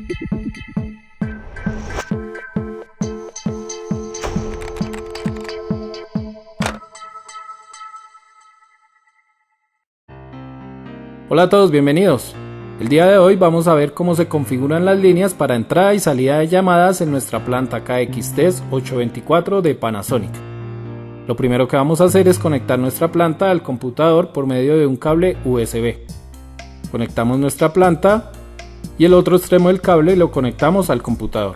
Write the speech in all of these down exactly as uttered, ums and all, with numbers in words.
Hola a todos, bienvenidos. El día de hoy vamos a ver cómo se configuran las líneas para entrada y salida de llamadas en nuestra planta K X T E S ochocientos veinticuatro de Panasonic. Lo primero que vamos a hacer es conectar nuestra planta al computador por medio de un cable U S B. Conectamos nuestra planta y el otro extremo del cable lo conectamos al computador.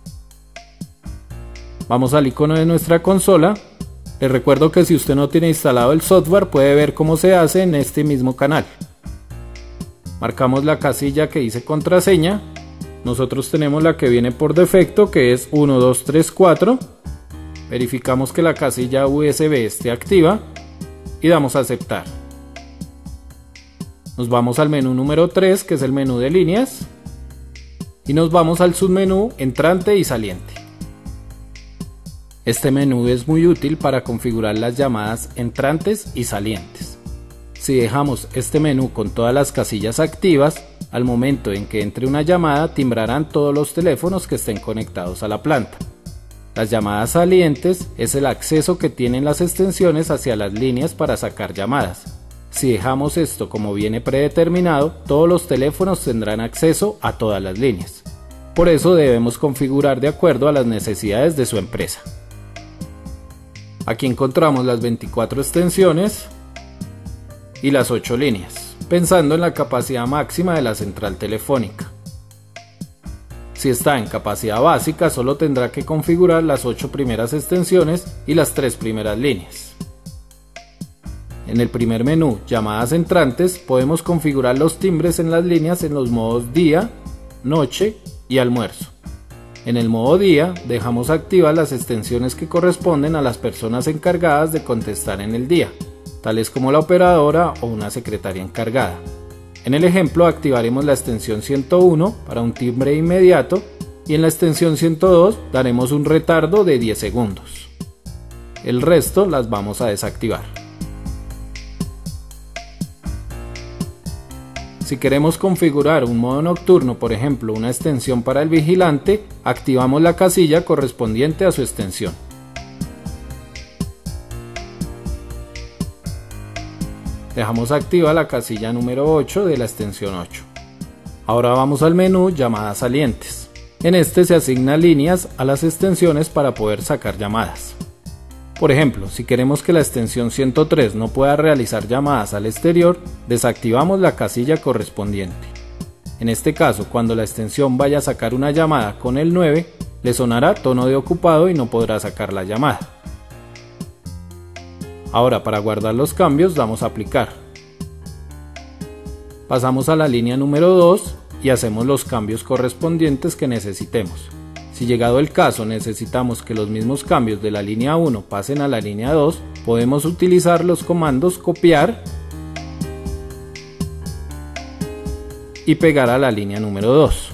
Vamos al icono de nuestra consola. Les recuerdo que si usted no tiene instalado el software puede ver cómo se hace en este mismo canal. Marcamos la casilla que dice contraseña. Nosotros tenemos la que viene por defecto, que es uno dos tres cuatro. Verificamos que la casilla U S B esté activa y damos a aceptar. Nos vamos al menú número tres, que es el menú de líneas, y nos vamos al submenú entrante y saliente. Este menú es muy útil para configurar las llamadas entrantes y salientes. Si dejamos este menú con todas las casillas activas, al momento en que entre una llamada timbrarán todos los teléfonos que estén conectados a la planta. Las llamadas salientes es el acceso que tienen las extensiones hacia las líneas para sacar llamadas. Si dejamos esto como viene predeterminado, todos los teléfonos tendrán acceso a todas las líneas. Por eso debemos configurar de acuerdo a las necesidades de su empresa. Aquí encontramos las veinticuatro extensiones y las ocho líneas, pensando en la capacidad máxima de la central telefónica. Si está en capacidad básica, solo tendrá que configurar las ocho primeras extensiones y las tres primeras líneas. En el primer menú, llamadas entrantes, podemos configurar los timbres en las líneas en los modos día, noche y almuerzo. En el modo día, dejamos activas las extensiones que corresponden a las personas encargadas de contestar en el día, tales como la operadora o una secretaria encargada. En el ejemplo activaremos la extensión ciento uno para un timbre inmediato y en la extensión ciento dos daremos un retardo de diez segundos. El resto las vamos a desactivar. Si queremos configurar un modo nocturno, por ejemplo una extensión para el vigilante, activamos la casilla correspondiente a su extensión. Dejamos activa la casilla número ocho de la extensión ocho. Ahora vamos al menú llamadas salientes. En este se asignan líneas a las extensiones para poder sacar llamadas. Por ejemplo, si queremos que la extensión ciento tres no pueda realizar llamadas al exterior, desactivamos la casilla correspondiente. En este caso, cuando la extensión vaya a sacar una llamada con el nueve, le sonará tono de ocupado y no podrá sacar la llamada. Ahora, para guardar los cambios damos a aplicar. Pasamos a la línea número dos y hacemos los cambios correspondientes que necesitemos. Si llegado el caso necesitamos que los mismos cambios de la línea uno pasen a la línea dos, podemos utilizar los comandos copiar y pegar a la línea número dos.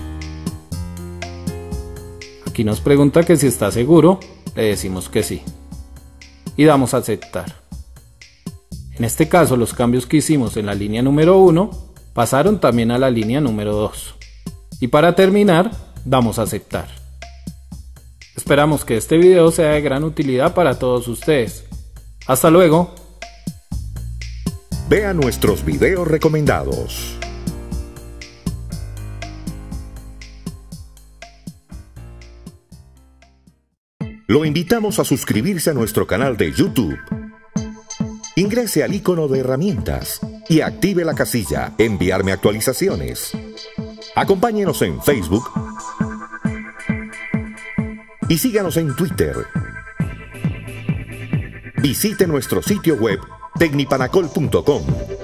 Aquí nos pregunta que si está seguro, le decimos que sí y damos a aceptar. En este caso, los cambios que hicimos en la línea número uno pasaron también a la línea número dos. Y para terminar, damos a aceptar. Esperamos que este video sea de gran utilidad para todos ustedes. ¡Hasta luego! Vea nuestros videos recomendados. Lo invitamos a suscribirse a nuestro canal de YouTube. Ingrese al icono de herramientas y active la casilla Enviarme actualizaciones. Acompáñenos en Facebook y síganos en Twitter. Visite nuestro sitio web tecnipanacol punto com.